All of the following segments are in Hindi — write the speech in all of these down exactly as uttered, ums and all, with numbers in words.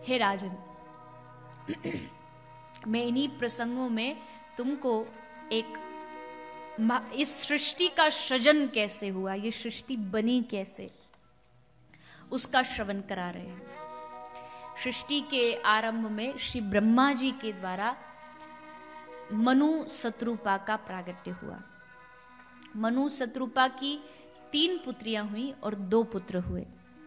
हे राजन, मैं इन्हीं प्रसंगों में तुमको एक इस सृष्टि का सृजन कैसे हुआ, ये सृष्टि बनी कैसे, उसका श्रवण करा रहे हैं। सृष्टि के आरंभ में श्री ब्रह्मा जी के द्वारा मनु शत्रुपा का प्रागट्य हुआ। मनु शत्रुपा की तीन पुत्रियां हुई और दो पुत्र हुए।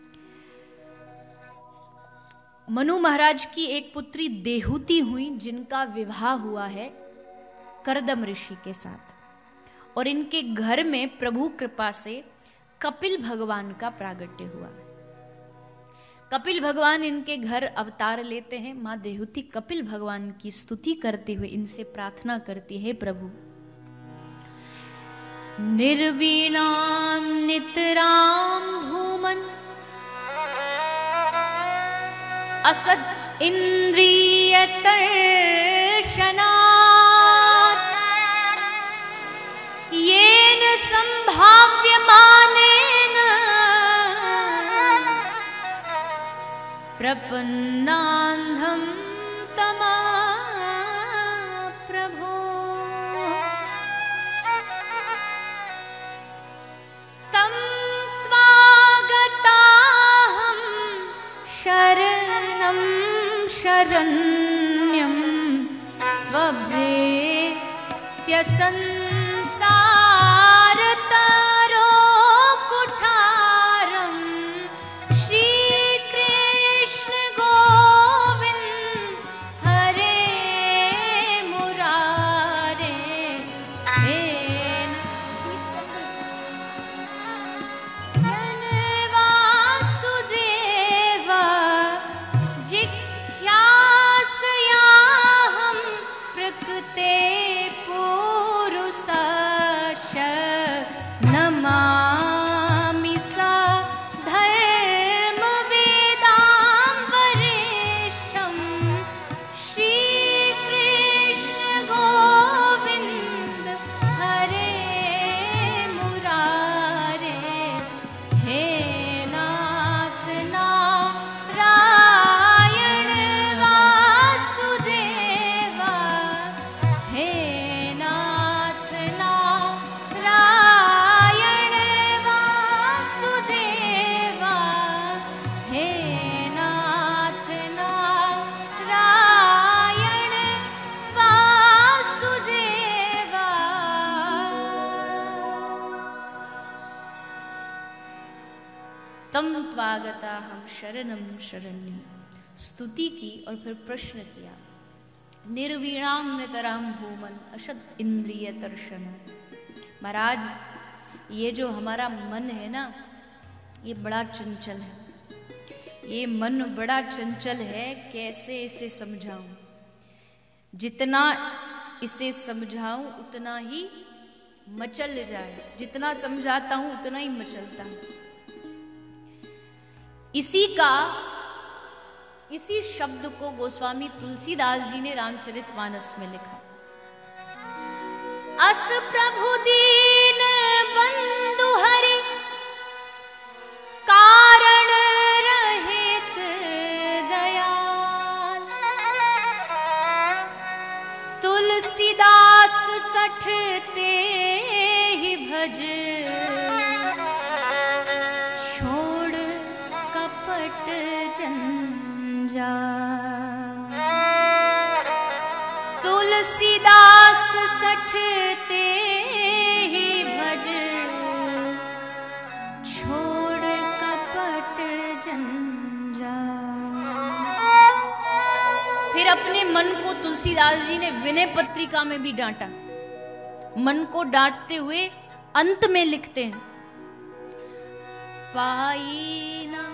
मनु महाराज की एक पुत्री देहूति हुई, जिनका विवाह हुआ है करदम ऋषि के साथ, और इनके घर में प्रभु कृपा से कपिल भगवान का प्रागट्य हुआ। कपिल भगवान इनके घर अवतार लेते हैं। मां देहूति कपिल भगवान की स्तुति करते हुए इनसे प्रार्थना करती है, प्रभु निर्वीणाम नितराम भूमन असद इंद्रिय तर्शनात् येन संभाव्यमानेन प्रपन्नान्धं तमा प्रभो। तं त्वागताहं शरणं शरण्यं स्वभृत्य संसारतरो कुठारं श्रीकृष्ण गोविन्द हरे मुरारे हे वासुदेव जिज्ञासयाहं प्रकृते पुरुषाश नमामि सा धर्मवेदां वरिष्ठं श्रीकृष्ण गोविन्द हरे मुरारे हे नाथ नारायण वासुदेव हे नाथ नारायण वासुदेव हे नाथ नारायण वासुदेव। तम त्वागता हम शरणम शरण्यम, स्तुति की और फिर प्रश्न किया। निर्वीणाम नितराम भूमन अशद इंद्रिय दर्शन। महाराज, ये जो हमारा मन है ना, ये बड़ा चंचल है। ये मन बड़ा चंचल है, कैसे इसे समझाऊं। जितना इसे समझाऊं उतना ही मचल जाए, जितना समझाता हूं उतना ही मचलता है। इसी का इसी शब्द को गोस्वामी तुलसीदास जी ने रामचरितमानस में लिखा। अस प्रभु दीन बंधु हरि कारण रहित दयाल, तुलसीदास सठ ते ही भज छोड़ कपट जंजाल। तुलसीदास सठ ते ही भज छोड़ कपट जंजाल। फिर अपने मन को तुलसीदास जी ने विनय पत्रिका में भी डांटा। मन को डांटते हुए अंत में लिखते हैं, पाई ना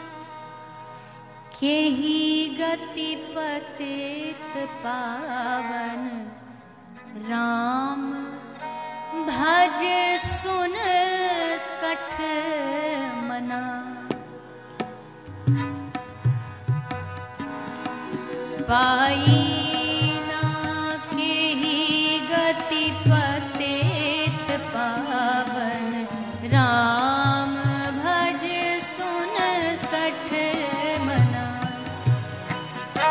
केहि गति पतित पावन, राम भज सुन सठ मना। पाई ना केहि गति पतित पावन, राम भज सुन सठ मना।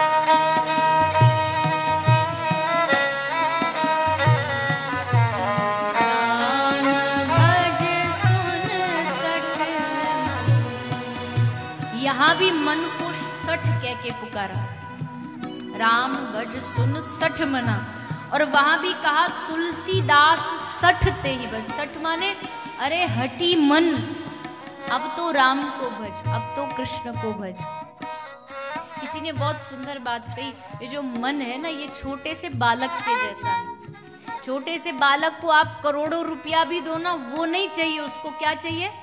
भी मन को सठ कह के पुकारा, राम बज सुन सठ मना। और वहां भी कहा तुलसीदास सठ ते ही बज। सठ माने अरे हटी मन, अब तो राम को भज, अब तो कृष्ण को भज। किसी ने बहुत सुंदर बात कही, ये जो मन है ना ये छोटे से बालक के जैसा है। छोटे से बालक को आप करोड़ों रुपया भी दो ना, वो नहीं चाहिए, उसको क्या चाहिए?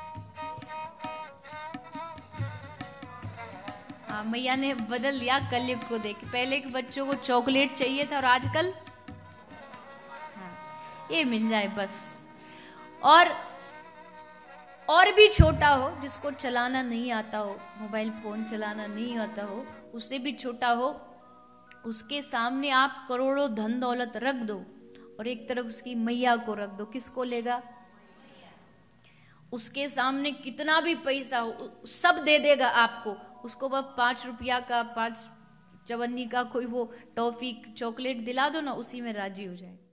हाँ, मैया ने बदल दिया कलयुग को देख। पहले के बच्चों को चॉकलेट चाहिए था और आजकल हाँ, ये मिल जाए बस। और और भी छोटा हो, जिसको चलाना नहीं आता हो, मोबाइल फोन चलाना नहीं आता हो, उससे भी छोटा हो, उसके सामने आप करोड़ों धन दौलत रख दो और एक तरफ उसकी मैया को रख दो, किसको लेगा? उसके सामने कितना भी पैसा हो सब दे देगा आपको, उसको बस पांच रुपया का, पांच चवन्नी का कोई वो टॉफी चॉकलेट दिला दो ना, उसी में राजी हो जाए।